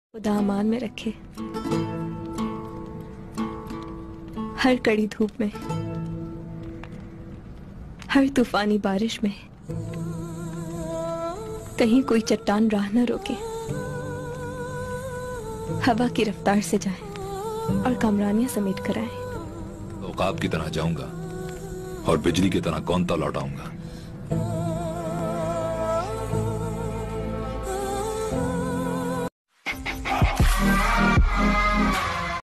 खुदा अमान में रखे। हर कड़ी धूप में, हर तूफानी बारिश में कहीं कोई चट्टान राह न रोके। हवा की रफ्तार से जाए और कामरानियां समेट कर आए। औकाब की तरह जाऊंगा और बिजली की तरह कौनता लौटाऊंगा।